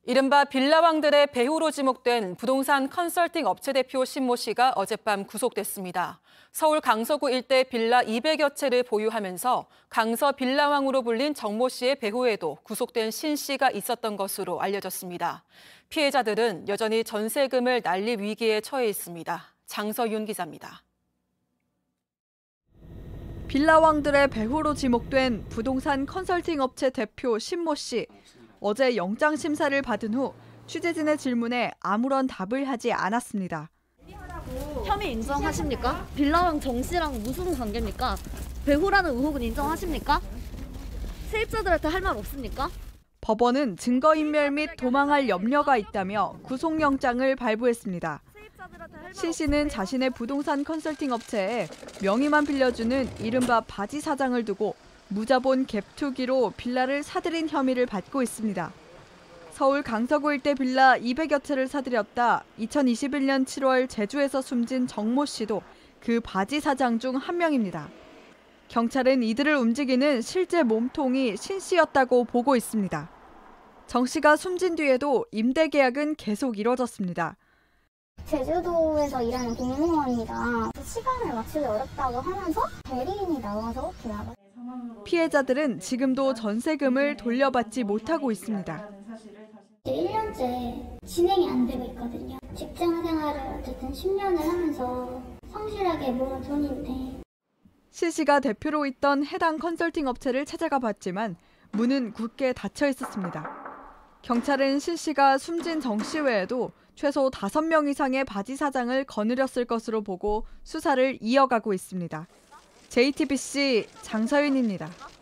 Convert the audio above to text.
이른바 빌라왕들의 배우로 지목된 부동산 컨설팅 업체 대표 신모 씨가 어젯밤 구속됐습니다. 서울 강서구 일대 빌라 200여 채를 보유하면서 강서 빌라왕으로 불린 정모 씨의 배후에도 구속된 신 씨가 있었던 것으로 알려졌습니다. 피해자들은 여전히 전세금을 날릴 위기에 처해 있습니다. 장서윤 기자입니다. 빌라왕들의 배후로 지목된 부동산 컨설팅 업체 대표 신모 씨. 어제 영장 심사를 받은 후 취재진의 질문에 아무런 답을 하지 않았습니다. 혐의 인정하십니까? 빌라왕 정 씨랑 무슨 관계입니까? 배후라는 의혹은 인정하십니까? 세입자들한테 할 말 없습니까? 법원은 증거인멸 및 도망할 염려가 있다며 구속영장을 발부했습니다. 신 씨는 자신의 부동산 컨설팅 업체에 명의만 빌려주는 이른바 바지 사장을 두고 무자본 갭 투기로 빌라를 사들인 혐의를 받고 있습니다. 서울 강서구 일대 빌라 200여 채를 사들였다 2021년 7월 제주에서 숨진 정모 씨도 그 바지 사장 중 한 명입니다. 경찰은 이들을 움직이는 실제 몸통이 신 씨였다고 보고 있습니다. 정 씨가 숨진 뒤에도 임대 계약은 계속 이뤄졌습니다. 제주도에서 일하는 공무원이라 시간을 맞추기 어렵다고 하면서 대리인이 나와서 계약을. 피해자들은 지금도 전세금을 돌려받지 못하고 있습니다. 1년째 진행이 안 되고 있거든요. 직장 생활을 어쨌든 10년을 하면서 성실하게 모은 돈인데. 신 씨가 대표로 있던 해당 컨설팅 업체를 찾아가 봤지만 문은 굳게 닫혀 있었습니다. 경찰은 신 씨가 숨진 정 씨 외에도 최소 5명 이상의 바지 사장을 거느렸을 것으로 보고 수사를 이어가고 있습니다. JTBC 장서윤입니다.